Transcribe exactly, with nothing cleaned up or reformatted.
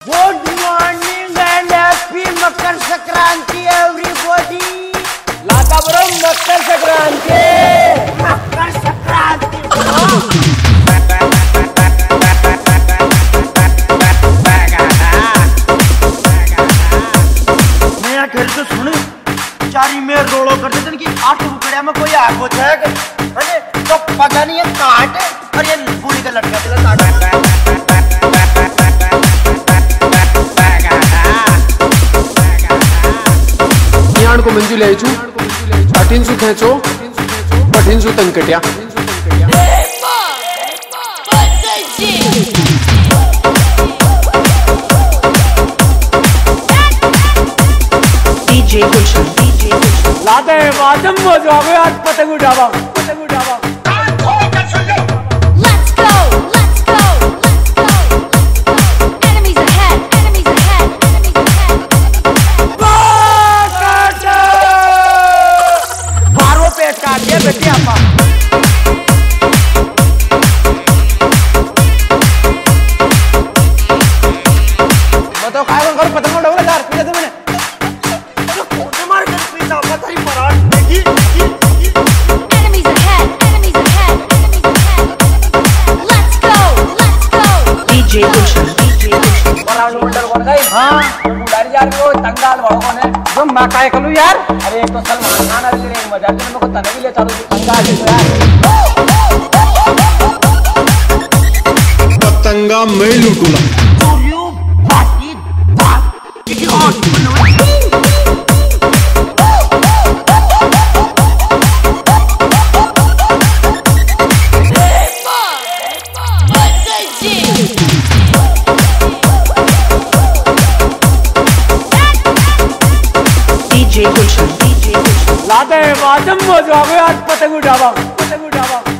Good morning and happy Makar Sankranti everybody. लाता bro Makar Sankranti. Makar Sankranti मेरा घर तो सुन चारी में रोड़ो कर देते कि आठ रुपया में कोई आग हो जाएगा अरे तो पता नहीं है काट और ये बूढ़ी का लड़का चला काट यान को मंजू ले छु अठीन सु खेचो पठीन सु तंग कटिया डीजे गुलशन डीजे गुलशन लाते वादम मौजूद है आज पतंग उड़ावा पतंग उड़ावा। Let's go, let's go, let's go, let's go. Enemies ahead, enemies ahead, enemies ahead. बारों पेट काट दिया बेटे आपा। बताओ काय कर पतंग उड़ावा यार पीछे तो मैंने मार कर पीछा पता ही पराठ देखी Enemies ahead, enemies ahead, enemies ahead. Let's go, let's go. DJ Gulshan DJ Gulshan round wonder बन गई। हाँ उड़ारी जा रही हो तंगाल वालों को ने तो मैं काय करूँ यार। अरे एक तो सलमान खान वाले ने मजा देने में को तने भी ले चालू तंगाल है यार। पतंगा मैं लूटूला सूर्यो बाती बात किसी और डीजे गुलशन डीजे गुलशन लाते वादम मौजूद है आज पतंग उड़ावा पतंग उड़ावा।